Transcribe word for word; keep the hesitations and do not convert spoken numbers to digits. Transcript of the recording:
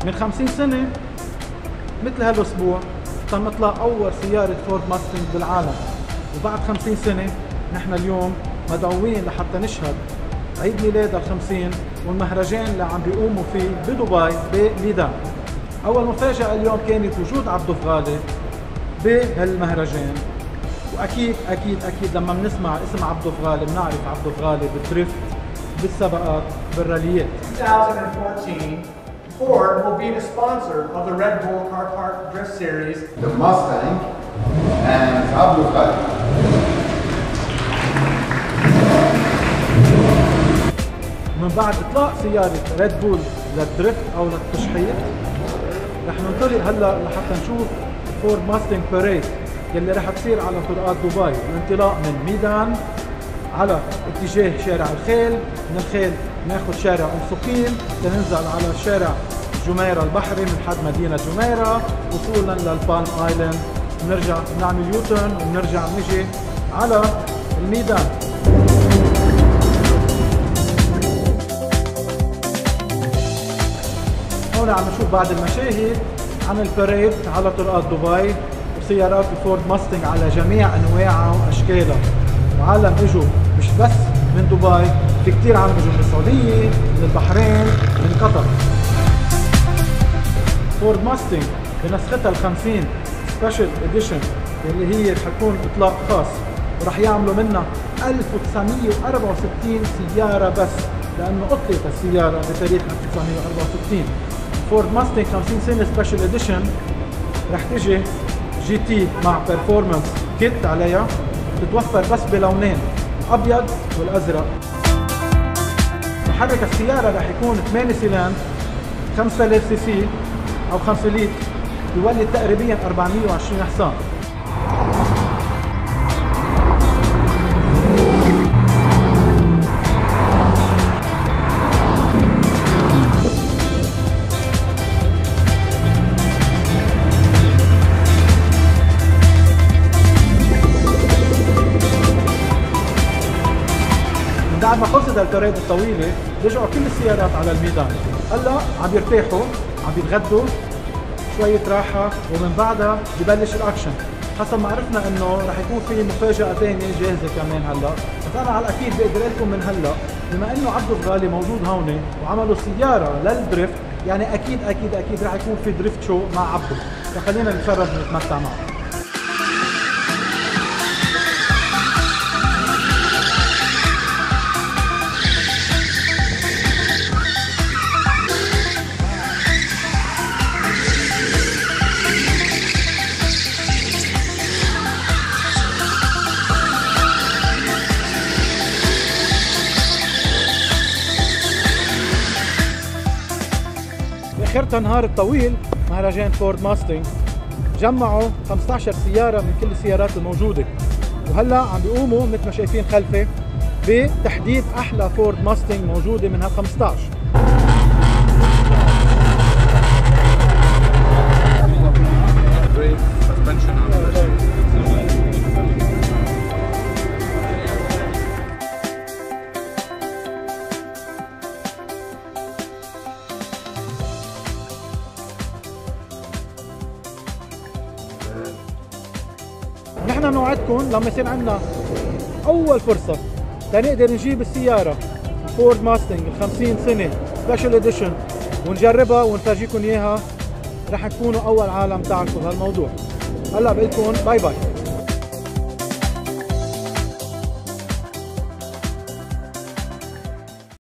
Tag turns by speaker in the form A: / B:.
A: من خمسين سنة مثل هالاسبوع تم اطلاق اول سيارة فورد ماستنج بالعالم، وبعد خمسين سنة نحن اليوم مدعوين لحتى نشهد عيد ميلاد الخمسين والمهرجان اللي عم بيقوموا فيه بدبي بميدان. اول مفاجأة اليوم كانت وجود عبدو فغالي بهالمهرجان، واكيد اكيد اكيد لما بنسمع اسم عبدو فغالي بنعرف عبدو فغالي بالدريفت، بالسباقات، بالراليات.
B: twenty fourteen, Ford will be the sponsor of the Red Bull Carhartt Drift Series.
C: The Mustang and Abu Ghali.
A: من بعد اطلاق سيارة ريد بول للدريفت او للتشحيط، رح ننطلق هلا لحتى نشوف فورد ماستنج باريد يلي رح تصير على طرقات دبي، الانطلاق من ميدان على اتجاه شارع الخيل، من الخيل ناخذ شارع ام سقيم لننزل على شارع جميرة البحري من حد مدينة جميرة وصولا للبالم ايلاند، بنرجع نعمل يوترن وبنرجع نجي على الميدان. هون عم نشوف بعض المشاهد عن الباريد على طرقات دبي وسيارات الفورد ماستنج على جميع انواعها واشكالها، وعالم اجوا مش بس من دبي، في كثير عالم اجوا من السعوديه، من البحرين، من قطر. فورد ماستنج بنسختها الخمسين سبيشال اديشن اللي هي رح تكون اطلاق خاص، ورح يعملوا منها ألف وتسعمية وأربعة وستين سياره بس، لانه اطلقت السياره بتاريخ ألف وتسعمية وأربعة وستين. فورد ماستنج خمسين سنه سبيشال اديشن رح تجي جي تي مع بيرفورمانس كيت عليها، بتتوفر بس بلونين، الابيض والازرق. محرك السياره رح يكون ثمانية سيلان خمسة آلاف سي سي او خمسة لتر، يولد تقريبا أربعمية وعشرين حصان. بعد ما خلصت الباريد الطويلة رجعوا كل السيارات على الميدان، هلا عم يرتاحوا، عم يتغدوا، شوية راحة، ومن بعدها ببلش الأكشن. حسب ما عرفنا إنه رح يكون في مفاجأة ثانية جاهزة كمان هلا، بس أنا على الأكيد بقدر لكم من هلا بما إنه عبدو فغالي موجود هون وعملوا سيارة للدريفت، يعني أكيد أكيد أكيد رح يكون في دريفت شو مع عبدو، فخلينا نتفرج ونتمتع معه. باخرتها النهار الطويل مهرجان فورد ماستنج جمعوا خمسة عشر سيارة من كل السيارات الموجودة، وهلا عم بيقوموا مثل ما شايفين خلفي بتحديد احلى فورد ماستنج موجودة من هال خمسة عشر. نحن بنوعدكم لما يصير عندنا اول فرصه تنقدر نجيب السياره فورد ماستنج خمسين سنه سبيشال اديشن ونجربها ونفرجيكم اياها، رح تكونوا اول عالم تعرفوا بهالموضوع. هلا بقول لكم باي باي.